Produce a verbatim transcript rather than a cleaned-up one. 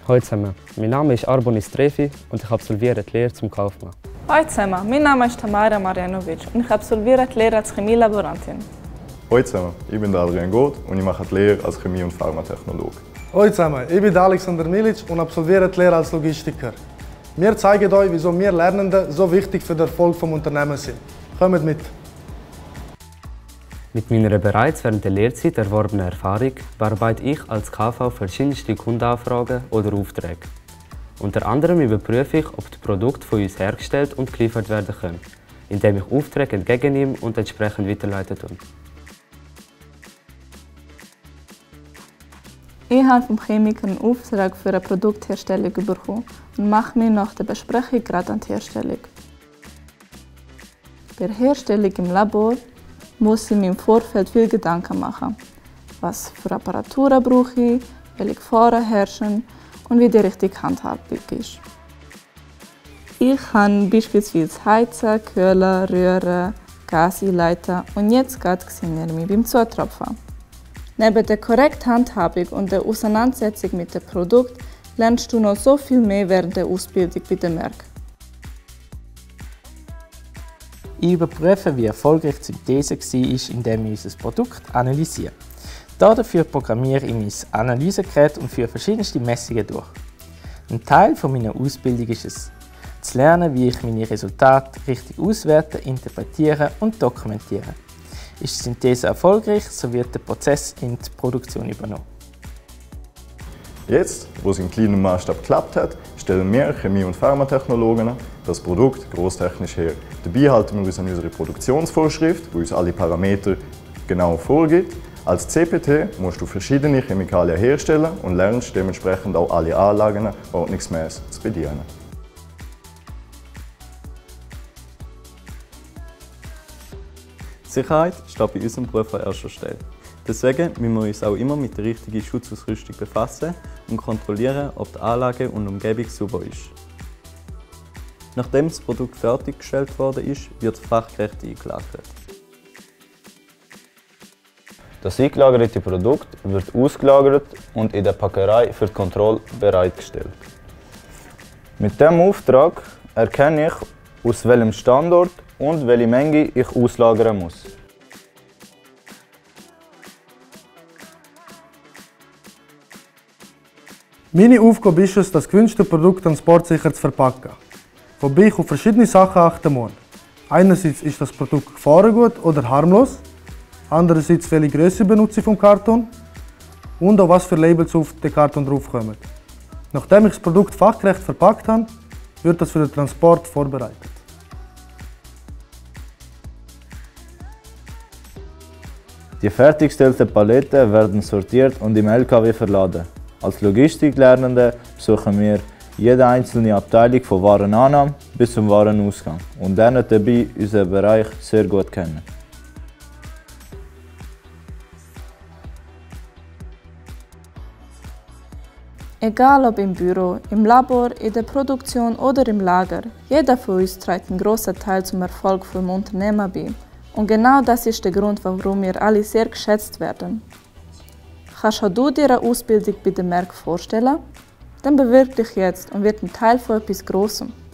Hallo zusammen, mein Name ist Arbonis Trefi und ich absolviere die Lehre zum Kaufmann. Hallo zusammen, mein Name ist Tamara Marjanovic und ich absolviere die Lehre als Chemielaborantin. Hallo zusammen, ich bin Adrian Goth und ich mache die Lehre als Chemie- und Pharmatechnologe. Hallo zusammen, ich bin Alexander Milic und absolviere die Lehre als Logistiker. Wir zeigen euch, wieso wir Lernenden so wichtig für den Erfolg des Unternehmens sind. Kommt mit! Mit meiner bereits während der Lehrzeit erworbenen Erfahrung bearbeite ich als K V verschiedenste Kundenanfragen oder Aufträge. Unter anderem überprüfe ich, ob die Produkte von uns hergestellt und geliefert werden können, indem ich Aufträge entgegennehme und entsprechend weiterleiten tue. Ich habe vom Chemiker einen Auftrag für eine Produktherstellung bekommen und mache mich nach der Besprechung gerade an die Herstellung. Bei der Herstellung im Labor muss ich mir im Vorfeld viel Gedanken machen. Was für Apparaturen brauche ich, welche Gefahren herrschen und wie die richtige Handhabung ist. Ich kann beispielsweise heizen, kühlen, rühren, Gas einleiten und jetzt gerade sehe ich mich beim Zutropfen. Neben der korrekten Handhabung und der Auseinandersetzung mit dem Produkt lernst du noch so viel mehr während der Ausbildung bei den Märkten. Ich überprüfe, wie erfolgreich die Synthese war, indem ich unser Produkt analysiere. Dafür programmiere ich mein Analysegerät und führe verschiedenste Messungen durch. Ein Teil meiner Ausbildung ist es, zu lernen, wie ich meine Resultate richtig auswerte, interpretiere und dokumentiere. Ist die Synthese erfolgreich, so wird der Prozess in die Produktion übernommen. Jetzt, wo es in kleinem Maßstab geklappt hat, stellen wir Chemie- und Pharmatechnologen das Produkt grosstechnisch her. Dabei halten wir uns an unsere Produktionsvorschrift, die uns alle Parameter genau vorgibt. Als C P T musst du verschiedene Chemikalien herstellen und lernst dementsprechend auch alle Anlagen ordnungsgemäß zu bedienen. Sicherheit steht bei unserem Beruf an erster Stelle. Deswegen müssen wir uns auch immer mit der richtigen Schutzausrüstung befassen und kontrollieren, ob die Anlage und die Umgebung sauber ist. Nachdem das Produkt fertiggestellt worden ist, wird es fachgerecht eingelagert. Das eingelagerte Produkt wird ausgelagert und in der Packerei für die Kontrolle bereitgestellt. Mit diesem Auftrag erkenne ich, aus welchem Standort und welche Menge ich auslagern muss. Meine Aufgabe ist es, das gewünschte Produkt transportsicher zu verpacken, wobei ich auf verschiedene Sachen achten muss. Einerseits ist das Produkt gefahrengut oder harmlos, andererseits welche Größe benutze ich vom Karton und auch was für Labels auf den Karton draufkommen. Nachdem ich das Produkt fachgerecht verpackt habe, wird das für den Transport vorbereitet. Die fertiggestellten Paletten werden sortiert und im L K W verladen. Als Logistiklernende besuchen wir jede einzelne Abteilung von Warenannahme bis zum Warenausgang und lernen dabei unseren Bereich sehr gut kennen. Egal ob im Büro, im Labor, in der Produktion oder im Lager, jeder von uns trägt einen grossen Teil zum Erfolg des Unternehmens bei. Und genau das ist der Grund, warum wir alle sehr geschätzt werden. Kannst auch du dir eine Ausbildung bei den Märkten vorstellen? Dann bewirb dich jetzt und wird ein Teil von etwas Grossem.